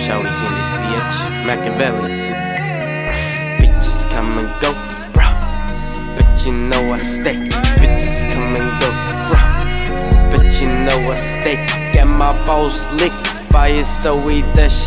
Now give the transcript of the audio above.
shorties in this bitch. Machiavelli. Bitches come and go, bro, but you know I stay. Bitches come and go, bro, but you know I stay. Got my balls licked by it, so eat that shit.